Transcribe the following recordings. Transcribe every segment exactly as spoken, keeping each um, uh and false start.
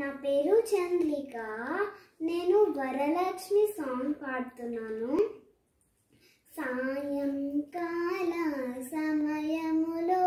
నా పేరు చంద్రిక. నేను వరలక్ష్మి సాంగ్ పాడుతున్నాను. సాయంకాల సమయములో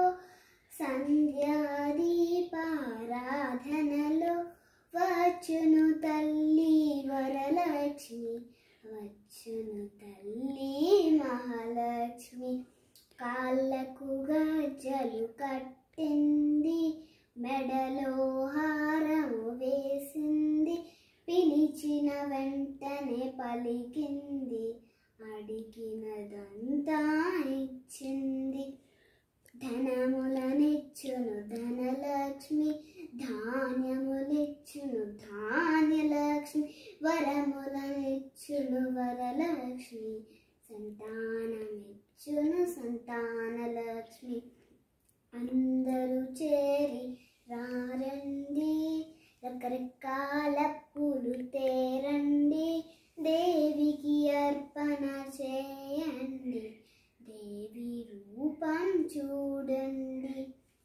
సంధ్యాదీపారాధనలో వచ్చును తల్లి వరలక్ష్మి, వచ్చును తల్లి మహాలక్ష్మి. కాళ్ళకు గజ్జలు కట్టింది, మెడలో హారము వేసింది, పిలిచిన వెంటనే పలికింది, అడిగినదంతా ఇచ్చింది. ధనములనిచ్చును ధనలక్ష్మి, ధాన్యములిచ్చును ధాన్యలక్ష్మి, వరములనిచ్చును వరలక్ష్మి, సంతానమిచ్చును సంతానలక్ష్మి. అందరూ చేరి రారండి, రకరకాల పూలు తేరండి, దేవికి అర్పణ చేయండి, దేవి రూపం చూడండి.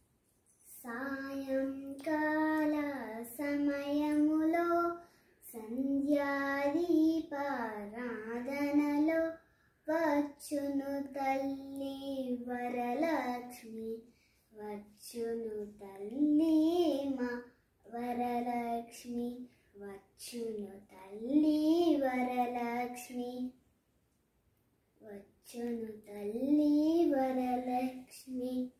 సాయంకాల సమయములో సంధ్యాదీపారాధనలో వచ్చును తల్లి వరలక్ష్మి, వచ్చును తల్లి మా వరలక్ష్మి, వచ్చును తల్లి వరలక్ష్మి, వచ్చును తల్లి వరలక్ష్మి.